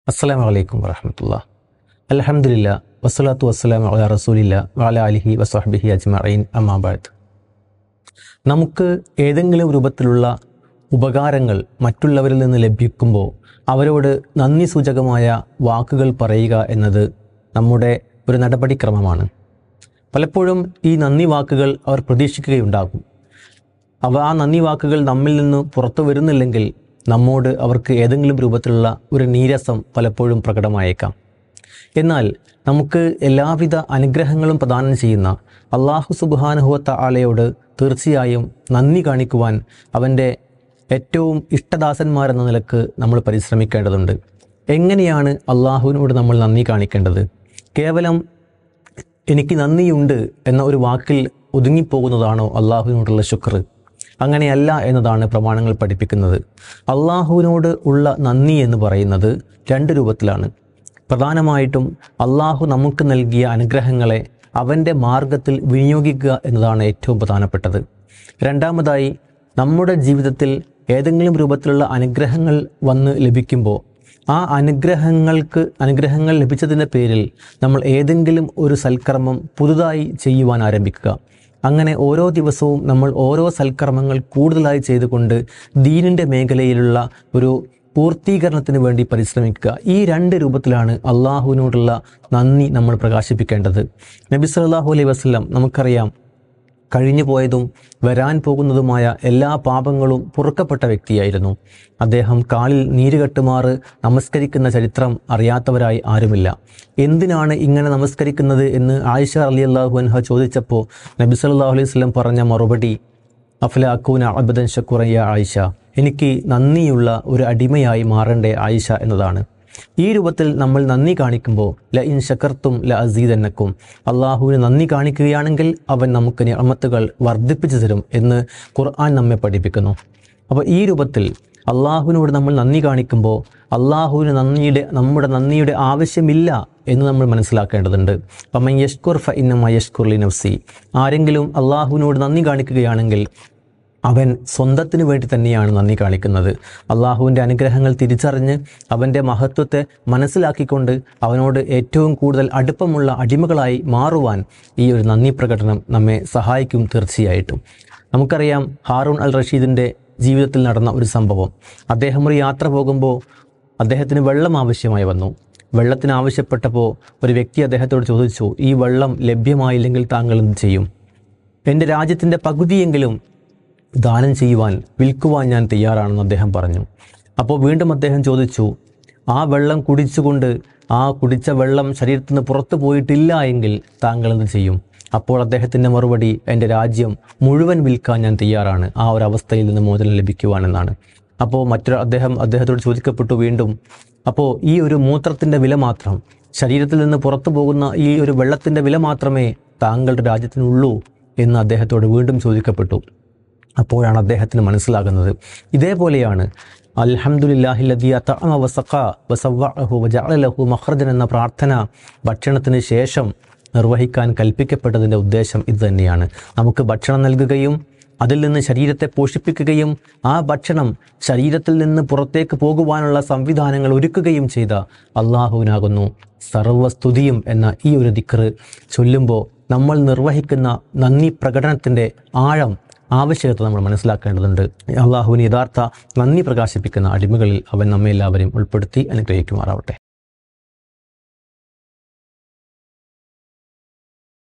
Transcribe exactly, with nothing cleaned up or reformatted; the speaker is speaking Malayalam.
അസ്സലാമു അലൈക്കും വറഹ്മത്തുള്ളാഹി. അൽഹംദുലില്ലാ വസ്സലാത്തു വസ്സലാമു അലാ റസൂലില്ലാ വഅലാ ആലിഹി വസ്വഹ്ബിഹി അജ്മഈൻ. അമ്മാ ബഅദ്. നമുക്ക് ഏതെങ്കിലും രൂപത്തിലുള്ള ഉപകാരങ്ങൾ മറ്റുള്ളവരിൽ നിന്ന് ലഭിക്കുമ്പോൾ അവരോട് നന്ദി സൂചകമായ വാക്കുകൾ പറയുക എന്നത് നമ്മുടെ ഒരു നടപടിക്രമമാണ്. പലപ്പോഴും ഈ നന്ദി വാക്കുകൾ അവർ പ്രതീക്ഷിക്കുകയുണ്ടാകും. അവ ആ നന്ദി വാക്കുകൾ നമ്മിൽ നിന്ന് പുറത്തു വരുന്നില്ലെങ്കിൽ നമ്മോട് അവർക്ക് ഏതെങ്കിലും രൂപത്തിലുള്ള ഒരു നീരസം പലപ്പോഴും പ്രകടമായേക്കാം. എന്നാൽ നമുക്ക് എല്ലാവിധ അനുഗ്രഹങ്ങളും പ്രദാനം ചെയ്യുന്ന അള്ളാഹു സുബ്ഹാനഹു വ തആലയോട് തീർച്ചയായും നന്ദി കാണിക്കുവാൻ അവൻ്റെ ഏറ്റവും ഇഷ്ടദാസന്മാരെന്ന നിലക്ക് നമ്മൾ പരിശ്രമിക്കേണ്ടതുണ്ട്. എങ്ങനെയാണ് അള്ളാഹുവിനോട് നമ്മൾ നന്ദി കാണിക്കേണ്ടത്? കേവലം എനിക്ക് നന്ദിയുണ്ട് എന്ന ഒരു വാക്കിൽ ഒതുങ്ങിപ്പോകുന്നതാണോ അള്ളാഹുവിനോടുള്ള ശുക്ർ? അങ്ങനെയല്ല എന്നതാണ് പ്രമാണങ്ങൾ പഠിപ്പിക്കുന്നത്. അള്ളാഹുവിനോട് ഉള്ള നന്ദി എന്ന് പറയുന്നത് രണ്ട് രൂപത്തിലാണ്. പ്രധാനമായിട്ടും അള്ളാഹു നമുക്ക് നൽകിയ അനുഗ്രഹങ്ങളെ അവൻ്റെ മാർഗത്തിൽ വിനിയോഗിക്കുക എന്നതാണ് ഏറ്റവും പ്രധാനപ്പെട്ടത്. രണ്ടാമതായി, നമ്മുടെ ജീവിതത്തിൽ ഏതെങ്കിലും രൂപത്തിലുള്ള അനുഗ്രഹങ്ങൾ വന്ന് ലഭിക്കുമ്പോൾ ആ അനുഗ്രഹങ്ങൾക്ക് അനുഗ്രഹങ്ങൾ ലഭിച്ചതിൻ്റെ പേരിൽ നമ്മൾ ഏതെങ്കിലും ഒരു സൽക്കർമ്മം പുതുതായി ചെയ്യുവാൻ ആരംഭിക്കുക. അങ്ങനെ ഓരോ ദിവസവും നമ്മൾ ഓരോ സൽക്കർമ്മങ്ങൾ കൂടുതലായി ചെയ്തുകൊണ്ട് ദീനിൻ്റെ മേഖലയിലുള്ള ഒരു പൂർത്തീകരണത്തിന് വേണ്ടി പരിശ്രമിക്കുക. ഈ രണ്ട് രൂപത്തിലാണ് അള്ളാഹുവിനോടുള്ള നന്ദി നമ്മൾ പ്രകാശിപ്പിക്കേണ്ടത്. നബി സല്ലല്ലാഹു അലൈഹി വസല്ലം നമുക്കറിയാം, കഴിഞ്ഞു പോയതും വരാൻ പോകുന്നതുമായ എല്ലാ പാപങ്ങളും പൊറുക്കപ്പെട്ട വ്യക്തിയായിരുന്നു. അദ്ദേഹം കാലിൽ നീരുകെട്ടുമാറ് നമസ്കരിക്കുന്ന ചരിത്രം അറിയാത്തവരായി ആരുമില്ല. എന്തിനാണ് ഇങ്ങനെ നമസ്കരിക്കുന്നത് എന്ന് ആയിഷ റളിയല്ലാഹു അൻഹ ചോദിച്ചപ്പോൾ നബി സല്ലല്ലാഹു അലൈഹി വസല്ലം പറഞ്ഞ മറുപടി, അഫ്ല അകൂന അബ്ദൻ ശക്കൂറൻ യാ ആയിഷ, എനിക്ക് നന്ദിയുള്ള ഒരു അടിമയായി മാറേണ്ടേ ആയിഷ എന്നതാണ്. ഈ രൂപത്തിൽ നമ്മൾ നന്ദി കാണിക്കുമ്പോൾ ല ഇൻ ശകർത്തും ല അസീദന്നക്കും, അള്ളാഹുവിന് നന്ദി കാണിക്കുകയാണെങ്കിൽ അവൻ നമുക്ക് നിഅമത്തുകൾ വർദ്ധിപ്പിച്ചു തരും എന്ന് ഖുർആൻ നമ്മെ പഠിപ്പിക്കുന്നു. അപ്പോൾ ഈ രൂപത്തിൽ അള്ളാഹുവിനോട് നമ്മൾ നന്ദി കാണിക്കുമ്പോൾ അള്ളാഹുവിന് നന്ദിയുടെ നമ്മുടെ നന്ദിയുടെ ആവശ്യമില്ല എന്ന് നമ്മൾ മനസ്സിലാക്കേണ്ടതുണ്ട്. അപ്പം യഷ്കുർ ഫ ഇന്നമ യഷ്കുർ ലി നഫ്സി, ആരെങ്കിലും അള്ളാഹുവിനോട് നന്ദി കാണിക്കുകയാണെങ്കിൽ അവൻ സ്വന്തത്തിന് വേണ്ടി തന്നെയാണ് നന്ദി കാണിക്കുന്നത്. അള്ളാഹുവിൻ്റെ അനുഗ്രഹങ്ങൾ തിരിച്ചറിഞ്ഞ് അവൻ്റെ മഹത്വത്തെ മനസ്സിലാക്കിക്കൊണ്ട് അവനോട് ഏറ്റവും കൂടുതൽ അടുപ്പമുള്ള അടിമകളായി മാറുവാൻ ഈ ഒരു നന്ദി പ്രകടനം നമ്മെ സഹായിക്കും തീർച്ചയായിട്ടും. നമുക്കറിയാം, ഹാറൂൺ അൽ റഷീദിൻ്റെ ജീവിതത്തിൽ നടന്ന ഒരു സംഭവം. അദ്ദേഹം ഒരു യാത്ര പോകുമ്പോൾ അദ്ദേഹത്തിന് വെള്ളം ആവശ്യമായി വന്നു. വെള്ളത്തിന് ആവശ്യപ്പെട്ടപ്പോൾ ഒരു വ്യക്തി അദ്ദേഹത്തോട് ചോദിച്ചു, ഈ വെള്ളം ലഭ്യമായില്ലെങ്കിൽ താങ്കൾ എന്ത് ചെയ്യും? എൻ്റെ രാജ്യത്തിൻ്റെ പകുതിയെങ്കിലും ദാനം ചെയ്യുവാൻ, വിൽക്കുവാൻ ഞാൻ തയ്യാറാണെന്ന് അദ്ദേഹം പറഞ്ഞു. അപ്പോൾ വീണ്ടും അദ്ദേഹം ചോദിച്ചു, ആ വെള്ളം കുടിച്ചുകൊണ്ട് ആ കുടിച്ച വെള്ളം ശരീരത്തിൽ നിന്ന് പുറത്തു പോയിട്ടില്ല എങ്കിൽ താങ്കൾ എന്ത് ചെയ്യും? അപ്പോൾ അദ്ദേഹത്തിൻ്റെ മറുപടി, എൻ്റെ രാജ്യം മുഴുവൻ വിൽക്കാൻ ഞാൻ തയ്യാറാണ്, ആ ഒരു അവസ്ഥയിൽ നിന്ന് മോചനം ലഭിക്കുവാനെന്നാണ്. അപ്പോൾ മറ്റൊരു അദ്ദേഹം അദ്ദേഹത്തോട് ചോദിക്കപ്പെട്ടു വീണ്ടും, അപ്പോൾ ഈ ഒരു മൂത്രത്തിൻ്റെ വില മാത്രം, ശരീരത്തിൽ നിന്ന് പുറത്തു പോകുന്ന ഈ ഒരു വെള്ളത്തിൻ്റെ വില മാത്രമേ താങ്കളുടെ രാജ്യത്തിനുള്ളൂ എന്ന് അദ്ദേഹത്തോട് വീണ്ടും ചോദിക്കപ്പെട്ടു. അപ്പോഴാണ് അദ്ദേഹത്തിന് മനസ്സിലാകുന്നത്, ഇതേപോലെയാണ് അൽഹംദുലില്ലാഹില്ലദീ അത്അമ വസഖാ വസവ്വഅഹു വജഅല ലഹു മഖ്റജൻ എന്ന പ്രാർത്ഥന ഭക്ഷണത്തിന് ശേഷം നിർവഹിക്കാൻ കൽപ്പിക്കപ്പെട്ടതിൻ്റെ ഉദ്ദേശം ഇത് തന്നെയാണ്. നമുക്ക് ഭക്ഷണം നൽകുകയും അതിൽ നിന്ന് ശരീരത്തെ പോഷിപ്പിക്കുകയും ആ ഭക്ഷണം ശരീരത്തിൽ നിന്ന് പുറത്തേക്ക് പോകുവാനുള്ള സംവിധാനങ്ങൾ ഒരുക്കുകയും ചെയ്ത അള്ളാഹുവിനാകുന്നു സർവസ്തുതിയും എന്ന ഈ ഒരു ദിക്റ് ചൊല്ലുമ്പോൾ നമ്മൾ നിർവഹിക്കുന്ന നന്ദി പ്രകടനത്തിൻ്റെ ആഴം, ആവശ്യകത നമ്മൾ മനസ്സിലാക്കേണ്ടതുണ്ട്. അള്ളാഹുവിന് യഥാർത്ഥ നന്ദി പ്രകാശിപ്പിക്കുന്ന അടിമകളിൽ അവൻ നമ്മെ എല്ലാവരെയും ഉൾപ്പെടുത്തി അനുഗ്രഹിക്കുമാറാവട്ടെ.